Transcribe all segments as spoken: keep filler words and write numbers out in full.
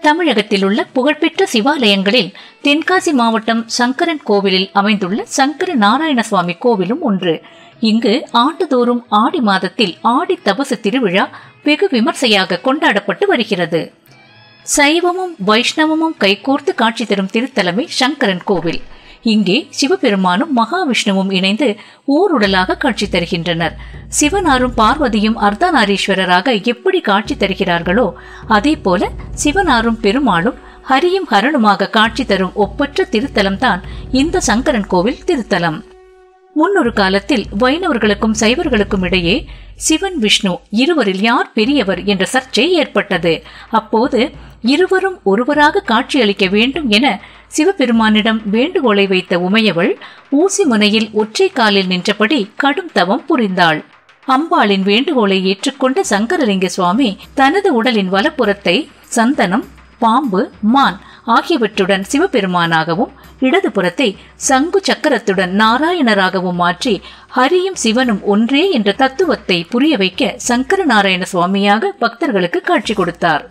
தமிழகத்தில் உள்ள புகழ்பெற்ற சிவாலயங்களில் தென்காசி மாவட்டம் சங்கரன் கோவிலில் அமைந்துள்ள சங்கர நாராயண சுவாமி கோவிலும் ஒன்று. இங்கு ஆண்டுதோறும் ஆடி மாதத்தில் ஆடி தபசு திருவிழா வெகு விமர்சையாக கொண்டாடப்பட்டு வருகிறது. சைவமும் வைஷ்ணவமும் கைகோர்த்து காட்சி தரும் திருத்தலமே சங்கரன் கோவில். இங்கே சிவபெருமானும் மகாவிஷ்ணுவும் இணைந்து ஊருடலாக காட்சி தருகின்றனர். சிவனாரும் பார்வதியும் அர்த்தநாரீஸ்வரராக எப்படி காட்சி தருகிறார்களோ அதே போல சிவனாரும் பெருமாளும் ஹரியும் ஹரனுமாக காட்சி தரும் ஒப்பற்ற திருத்தலம் தான் இந்த சங்கரன் கோவில் திருத்தலம். முன்னொரு காலத்தில் வைணவர்களுக்கும் சைவர்களுக்கும் இடையே சிவன் விஷ்ணு இருவரில் யார் பெரியவர் என்ற சர்ச்சை ஏற்பட்டது. அப்போது இருவரும் ஒருவராக காட்சியளிக்க வேண்டும் என சிவபெருமானிடம் வேண்டுகோளை வைத்த உமையவள் ஊசி முனையில் ஒற்றை காலில் நின்றபடி கடும் தவம் புரிந்தாள். அம்பாளின் வேண்டுகோளை ஏற்றுக்கொண்ட சங்கரலிங்க சுவாமி தனது உடலின் வலப்புறத்தை சந்தனம், பாம்பு, மான் ஆகியவற்றுடன் சிவபெருமானாகவும் இடது புறத்தை சங்கு சக்கரத்துடன் நாராயணராகவும் மாற்றி ஹரியும் சிவனும் ஒன்றே என்ற தத்துவத்தை புரிய வைக்க சங்கர நாராயண சுவாமியாக பக்தர்களுக்கு காட்சி கொடுத்தார்.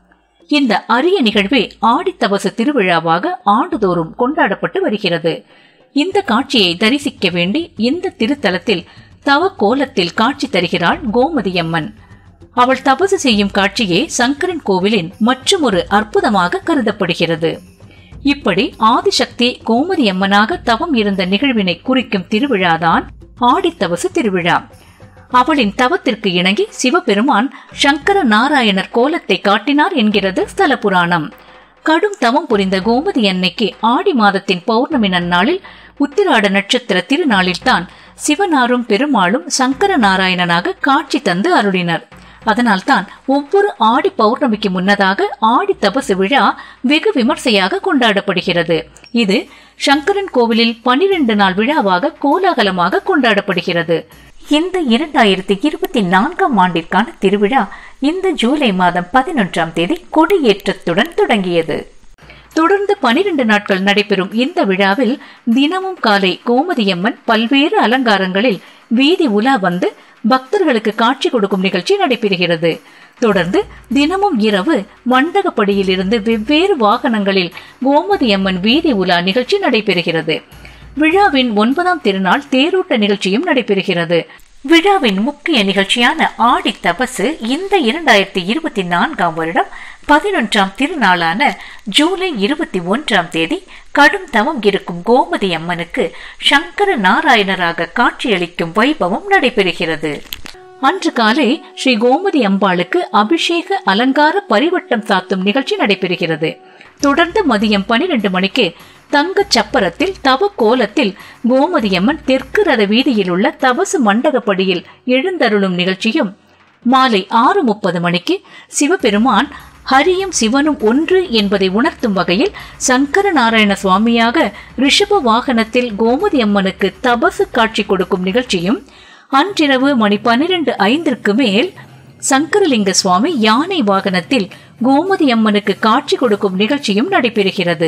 இந்த அரிய நிகழ்வே ஆடித்தபசு திருவிழாவாக ஆண்டுதோறும் கொண்டாடப்பட்டு வருகிறது. இந்த காட்சியை தரிசிக்க வேண்டி இந்த திருத்தலத்தில் தவ கோலத்தில் காட்சி தருகிறாள் கோமதியம்மன். அவள் தபசு செய்யும் காட்சியே சங்கரன் கோவிலின் மற்றும் ஒரு அற்புதமாக கருதப்படுகிறது. இப்படி ஆதிசக்தி கோமதி அம்மனாக தவம் இருந்த நிகழ்வினை குறிக்கும் திருவிழாதான் ஆடித்தபசு திருவிழா. அவளின் தவத்திற்கு இணங்கி சிவபெருமான் சங்கர நாராயணர் கோலத்தை காட்டினார் என்கிறது ஸ்தல புராணம். கடும் தவம் புரிந்த கோமதி அன்னைக்கு ஆடி மாதத்தின் பௌர்ணமி நன்னாளில் உத்திராட நட்சத்திர திருநாளில் தான் சிவனாரும் பெருமாளும் சங்கர நாராயணனாக காட்சி தந்து அருளினர். அதனால்தான் ஒவ்வொரு ஆடி பௌர்ணமிக்கு முன்னதாக ஆடி தபசு விழா வெகு விமர்சையாக கொண்டாடப்படுகிறது. இது சங்கரன் கோவிலில் பனிரெண்டு நாள் விழாவாக கோலாகலமாக கொண்டாடப்படுகிறது. இந்த இரண்டாயிரத்தி இருபத்தி நான்காம் ஆண்டிற்கான திருவிழா இந்த ஜூலை மாதம் பதினொன்றாம் தேதி கொடியேற்றத்துடன் தொடங்கியது. தொடர்ந்து பனிரெண்டு நாட்கள் நடைபெறும் இந்த விழாவில் தினமும் காலை கோமதியம்மன் பல்வேறு அலங்காரங்களில் வீதி உலா வந்து பக்தர்களுக்கு காட்சி கொடுக்கும் நிகழ்ச்சி நடைபெறுகிறது. தொடர்ந்து தினமும் இரவு மண்டகப்படியில் இருந்து வெவ்வேறு வாகனங்களில் கோமதியம்மன் வீதி உலா நிகழ்ச்சி நடைபெறுகிறது. விழாவின் ஒன்பதாம் திருநாள் தேரோட்ட நிகழ்ச்சியும் நடைபெறுகிறது. விழாவின் முக்கிய நிகழ்ச்சியான ஆடி தபசு இந்த இரண்டாயிரத்தி இருபத்தி நான்காம் வருடம் பதினொன்றாம் திருநாளான ஜூலை இருபத்தி ஒன்றாம் தேதி கடும் தவம் இருக்கும் கோமதி அம்மனுக்கு சங்கர நாராயணராக காட்சியளிக்கும் வைபவம் நடைபெறுகிறது. அன்று காலை ஸ்ரீ கோமதி அம்பாளுக்கு அபிஷேக அலங்கார பரிவட்டம் சாத்தும் நிகழ்ச்சி நடைபெறுகிறது. தொடர்ந்து மதியம் பனிரெண்டு மணிக்கு தங்க சப்பரத்தில் தவ கோலத்தில் கோமதியம்மன் தெற்கு ரத வீதியில் உள்ள தபசு மண்டகப்படியில் எழுந்தருளும் நிகழ்ச்சியும், மாலை ஆறு முப்பது மணிக்கு சிவபெருமான் ஹரியும் சிவனும் ஒன்று என்பதை உணர்த்தும் வகையில் சங்கர நாராயண சுவாமியாக ரிஷப வாகனத்தில் கோமதி அம்மனுக்கு தபசு காட்சி கொடுக்கும் நிகழ்ச்சியும், அன்றிரவு மணி பனிரெண்டு ஐந்திற்கு மேல் சங்கரலிங்க சுவாமி யானை வாகனத்தில் கோமதி அம்மனுக்கு காட்சி கொடுக்கும் நிகழ்ச்சியும் நடைபெறுகிறது.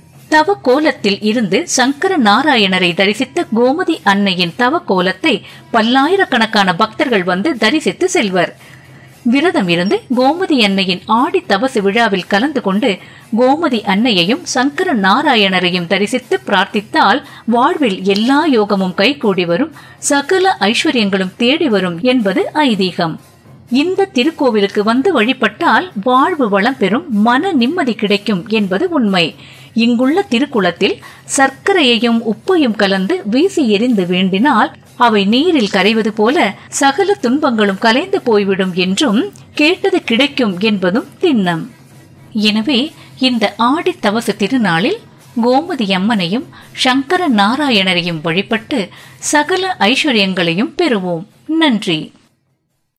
தவ கோலத்தில் இருந்து சங்கர நாராயணரை தரிசித்த கோமதி அன்னையின் தவ கோலத்தை பல்லாயிரக்கணக்கான பக்தர்கள் வந்து தரிசித்து செல்வர். விரதம் இருந்து கோமதி அன்னையின் ஆடி தபசு விழாவில் கலந்து கொண்டு கோமதி அன்னையையும் சங்கர நாராயணரையும் தரிசித்து பிரார்த்தித்தால் வாழ்வில் எல்லா யோகமும் கைகூடி வரும், சகல ஐஸ்வர்யங்களும் தேடி வரும் என்பது ஐதீகம். இந்த திருக்கோவிலுக்கு வந்து வழிபட்டால் வாழ்வு வளம் பெறும், மன நிம்மதி கிடைக்கும் என்பது உண்மை. இங்குள்ள திருக்குளத்தில் சர்க்கரையையும் உப்பையும் கலந்து வீசி எறிந்து வேண்டினால் அவை நீரில் கரைவது போல சகல துன்பங்களும் கலைந்து போய்விடும் என்றும் கேட்டது கிடைக்கும் என்பதும் திண்ணம். எனவே இந்த ஆடி தவசு திருநாளில் கோமதி அம்மனையும் சங்கர நாராயணரையும் வழிபட்டு சகல ஐஸ்வர்யங்களையும் பெறுவோம். நன்றி.